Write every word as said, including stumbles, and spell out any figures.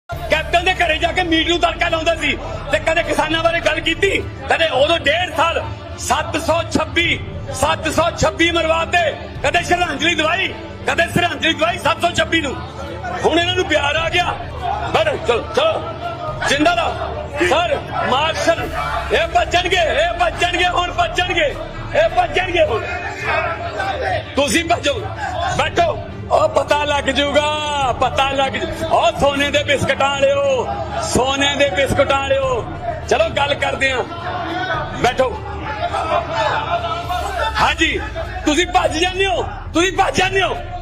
captain के घरे जाके मीट नूं तड़का लाउंदा सी ते कदे किसानां बारे गल कीती कदे उदों डेढ़ साल सत्त सौ छब्बी सत्त सौ छब्बी मरवाते कदे श्रद्धांजलि दवाई कदे श्रद्धांजलि दवाई सत्त सौ छब्बी नूं हुण इन्हां नूं प्यार आ गया बड़ चलो चलो जिंदा रहो सर मार्शल ये भज्जणगे ये भज्जणगे हुण भज्जणगे ये भज्जणगे हुण तुसीं भज्जो बैठो ओ पता लग जूगा पता लग ओ सोने दे बिस्कुटां वालिओ सोने दे बिस्कुटां वालिओ चलो गल करदे हां बैठो हाँ जी तुसीं भज जांदे हो तुसीं भज जांदे हो